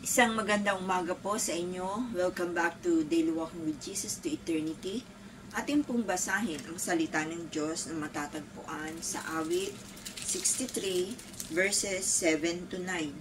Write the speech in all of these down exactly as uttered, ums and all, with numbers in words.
Isang magandang umaga po sa inyo. Welcome back to Daily Walking with Jesus to Eternity. Ating pong basahin ang salita ng Diyos na matatagpuan sa awit sixty-three verses seven to nine.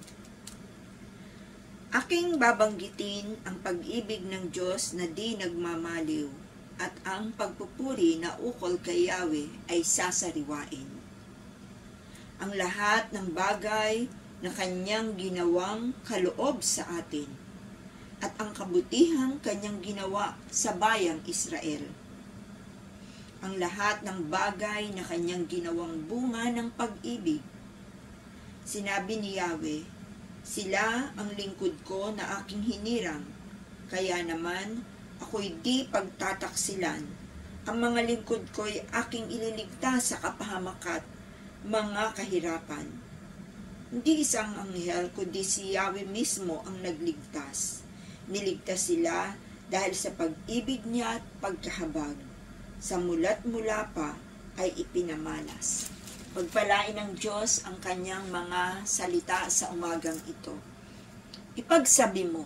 Aking babanggitin ang pag-ibig ng Diyos na di nagmamaliw at ang pagpupuri na ukol kay Yahweh ay sasariwain. Ang lahat ng bagay na kanyang ginawang kaloob sa atin, at ang kabutihang kanyang ginawa sa bayang Israel. Ang lahat ng bagay na kanyang ginawang bunga ng pag-ibig. Sinabi ni Yahweh, sila ang lingkod ko na aking hinirang, kaya naman ako'y di pagtataksilan. Ang mga lingkod ko'y aking ililigtas sa kapahamakat, mga kahirapan. Hindi isang anghel, kundi si Yahweh mismo ang nagligtas. Niligtas sila dahil sa pag-ibig niya at pagkahabag. Sa mula't mula pa ay ipinamalas. Pagpalain ng Diyos ang kanyang mga salita sa umagang ito. Ipagsabi mo.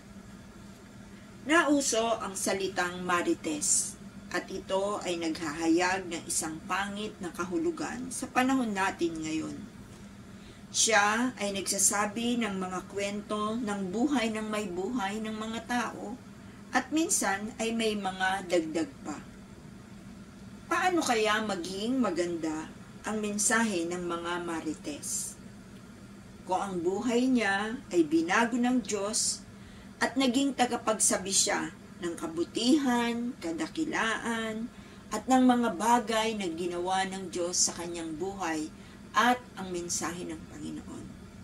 Nauso ang salitang marites, at ito ay naghahayag ng isang pangit na kahulugan sa panahon natin ngayon. Siya ay nagsasabi ng mga kwento ng buhay ng may buhay ng mga tao at minsan ay may mga dagdag pa. Paano kaya maging maganda ang mensahe ng mga marites? Kung ang buhay niya ay binago ng Diyos at naging tagapagsabi siya ng kabutihan, kadakilaan, at ng mga bagay na ginawa ng Diyos sa kanyang buhay at ang mensahe ng Panginoon.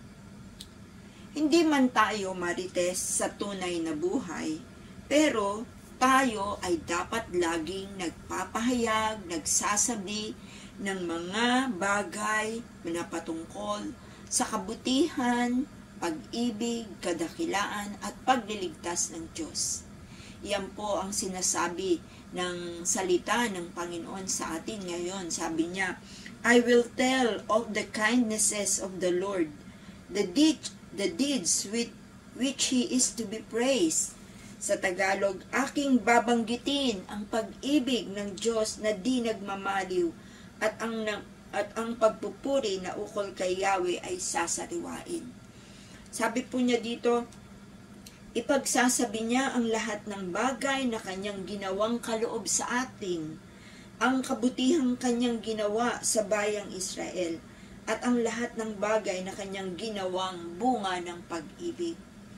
Hindi man tayo marites sa tunay na buhay, pero tayo ay dapat laging nagpapahayag, nagsasabi ng mga bagay na patungkol sa kabutihan, pag-ibig, kadakilaan at pagliligtas ng Diyos. Yan po ang sinasabi ng salita ng Panginoon sa atin ngayon. Sabi niya, I will tell of the kindnesses of the Lord, the, deed, the deeds with which He is to be praised. Sa Tagalog, aking babanggitin ang pag-ibig ng Diyos na di nagmamaliw at ang, at ang pagpupuri na ukol kay Yahweh ay sasariwain. Sabi po niya dito, ipagsasabi niya ang lahat ng bagay na kanyang ginawang kaloob sa atin, ang kabutihang kanyang ginawa sa bayang Israel, at ang lahat ng bagay na kanyang ginawang bunga ng pag-ibig.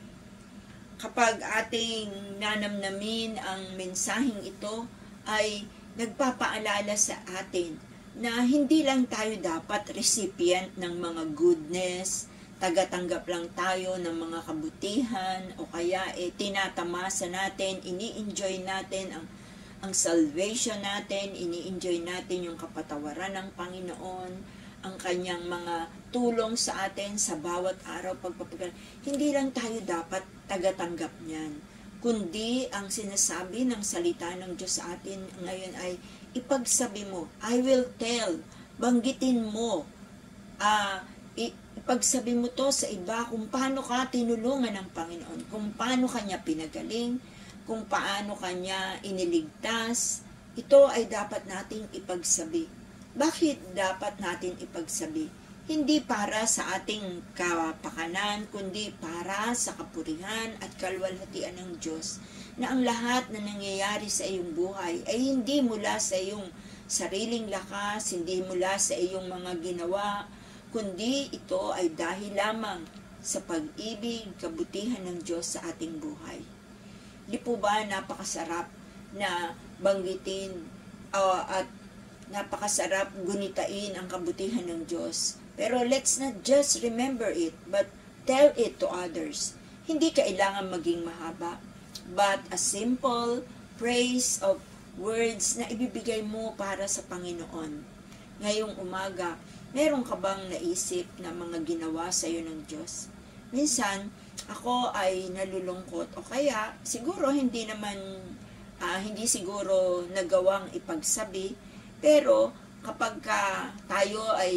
Kapag ating nanamnamin ang mensaheng ito, ay nagpapaalala sa atin na hindi lang tayo dapat recipient ng mga goodness, tagatanggap lang tayo ng mga kabutihan, o kaya eh, tinatamasa natin, ini-enjoy natin ang ang salvation natin, ini-enjoy natin yung kapatawaran ng Panginoon, ang kanyang mga tulong sa atin sa bawat araw, pagpapagal. Hindi lang tayo dapat tagatanggap niyan, kundi ang sinasabi ng salita ng Diyos sa atin ngayon ay ipagsabi mo, I will tell, banggitin mo, ah, uh, ipagsabi mo to sa iba kung paano ka tinulungan ng Panginoon, kung paano kanya pinagaling, kung paano kanya iniligtas. Ito ay dapat nating ipagsabi. Bakit dapat natin ipagsabi? Hindi para sa ating kapakanan, kundi para sa kapurihan at kalwalhatian ng Diyos, na ang lahat na nangyayari sa iyong buhay ay hindi mula sa iyong sariling lakas, hindi mula sa iyong mga ginawa, kundi ito ay dahil lamang sa pag-ibig, kabutihan ng Diyos sa ating buhay. Di po ba napakasarap na banggitin uh, at napakasarap gunitain ang kabutihan ng Diyos? Pero let's not just remember it, but tell it to others. Hindi kailangan maging mahaba, but a simple praise of words na ibibigay mo para sa Panginoon. Ngayong umaga, meron ka bang naisip na mga ginawa sa iyo ng Diyos? Minsan, ako ay nalulungkot o kaya siguro hindi naman, uh, hindi siguro nagawang ipagsabi, pero kapag ka tayo ay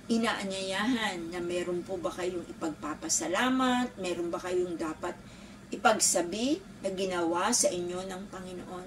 inaanyayahan na meron po ba kayong ipagpapasalamat, meron ba kayong dapat ipagsabi na ginawa sa inyo ng Panginoon.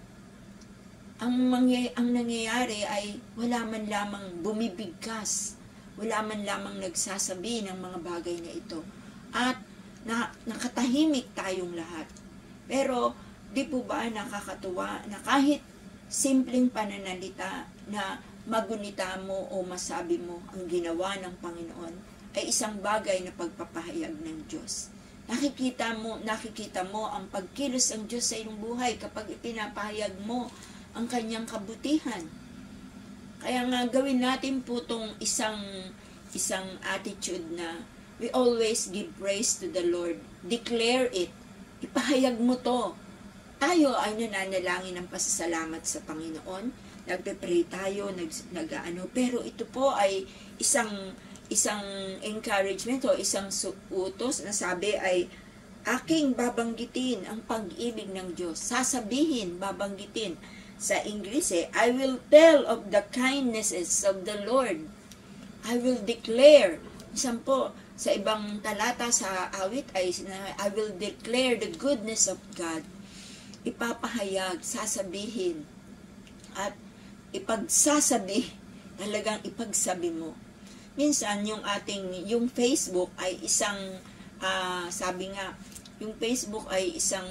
Ang, mangy- ang nangyayari ay wala man lamang bumibigkas, wala man lamang nagsasabi ng mga bagay na ito. At na, nakatahimik tayong lahat. Pero di po ba nakakatuwa na kahit simpleng pananalita na magunita mo o masabi mo ang ginawa ng Panginoon ay isang bagay na pagpapahayag ng Diyos. Nakikita mo, nakikita mo ang pagkilos ng Diyos sa iyong buhay kapag ipinapahayag mo ang kanyang kabutihan. Kaya nga gawin natin po itong isang, isang attitude na we always give praise to the Lord. Declare it. Ipahayag mo to. Tayo ay nananalangin ng pasasalamat sa Panginoon. Nagpe-pray tayo, nag, nag-ano, pero ito po ay isang isang encouragement o isang utos na sabi ay aking babanggitin ang pag-ibig ng Diyos. Sasabihin, babanggitin. Sa English eh, I will tell of the kindnesses of the Lord. I will declare. Isang po, sa ibang talata sa awit ay I will declare the goodness of God. Ipapahayag, sasabihin, at ipagsasabi, talagang ipagsabi mo. Minsan, yung ating, yung Facebook ay isang, uh, sabi nga, yung Facebook ay isang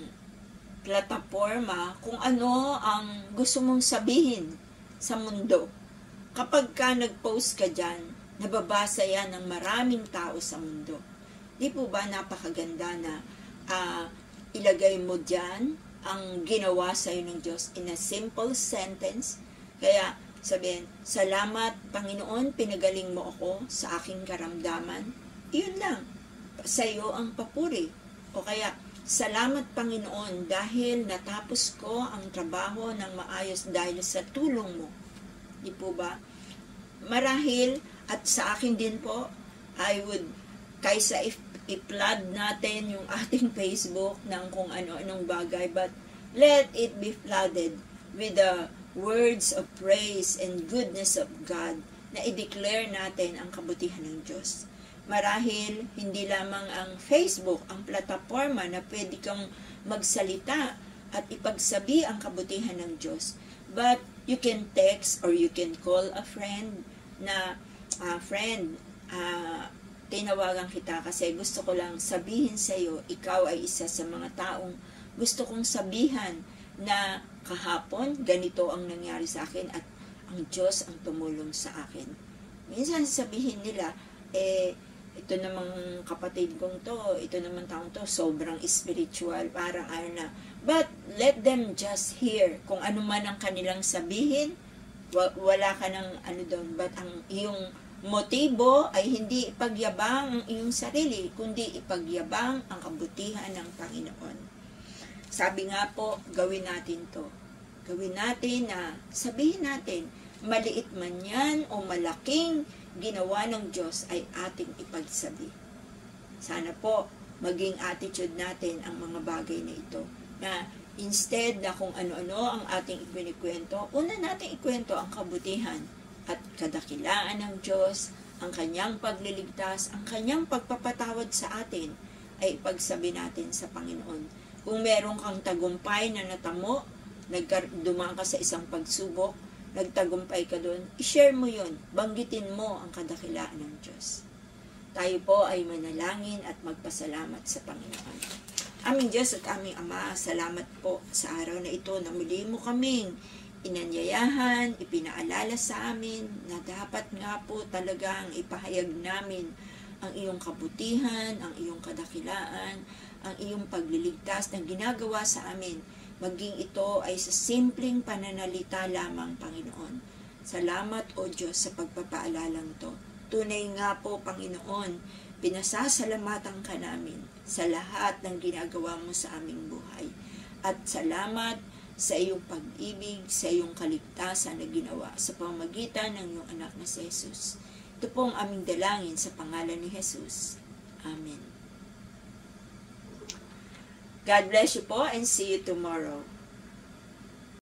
plataforma kung ano ang gusto mong sabihin sa mundo. Kapag ka nag-post ka dyan, nababasa yan ng maraming tao sa mundo. Di po ba napakaganda na uh, ilagay mo dyan ang ginawa sa iyo ng Diyos in a simple sentence? Kaya sabihin, salamat Panginoon, pinagaling mo ako sa aking karamdaman. Iyon lang, sa iyo ang papuri. O kaya, salamat Panginoon dahil natapos ko ang trabaho ng maayos dahil sa tulong mo. Di po ba? Marahil, at sa akin din po, I would, kaysa if i-flood natin yung ating Facebook ng kung ano-anong bagay, but let it be flooded with the words of praise and goodness of God na i-declare natin ang kabutihan ng Diyos. Marahil, hindi lamang ang Facebook, ang plataforma na pwede kang magsalita at ipagsabi ang kabutihan ng Diyos. But you can text or you can call a friend na, uh, friend, uh, tinawagan kita kasi gusto ko lang sabihin sa iyo, ikaw ay isa sa mga taong gusto kong sabihan na kahapon, ganito ang nangyari sa akin at ang Diyos ang tumulong sa akin. Minsan sabihin nila, eh, ito namang kapatid kong to, ito namang taong to, sobrang spiritual, parang ano na. But let them just hear kung ano man ang kanilang sabihin, wala ka ng ano doon, but ang iyong motibo ay hindi ipagyabang ang iyong sarili, kundi ipagyabang ang kabutihan ng Panginoon. Sabi nga po, gawin natin to. Gawin natin na sabihin natin, maliit man yan o malaking ginawa ng Diyos ay ating ipagsabi. Sana po, maging attitude natin ang mga bagay na ito. Na instead na kung ano-ano ang ating ikinikwento, una natin ikwento ang kabutihan at kadakilaan ng Diyos, ang kanyang pagliligtas, ang kanyang pagpapatawad sa atin, ay ipagsabi natin sa Panginoon. Kung meron kang tagumpay na natamo, dumaan ka sa isang pagsubok, nagtagumpay ka doon, i-share mo yun, banggitin mo ang kadakilaan ng Diyos. Tayo po ay manalangin at magpasalamat sa Panginoon. Aming Diyos at aming Ama, salamat po sa araw na ito na muli mo kaming inanyayahan, ipinaalala sa amin na dapat nga po talagang ipahayag namin ang iyong kabutihan, ang iyong kadakilaan, ang iyong pagliligtas na ginagawa sa amin, maging ito ay sa simpleng pananalita lamang, Panginoon. Salamat, O Diyos, sa pagpapaalalang to. Tunay nga po, Panginoon, pinasasalamatan ka namin sa lahat ng ginagawa mo sa aming buhay. At salamat sa iyong pag-ibig, sa iyong kaligtasan na ginawa sa pamamagitan ng iyong anak na si Jesus. Ito po ang aming dalangin sa pangalan ni Jesus. Amen. God bless you po and see you tomorrow.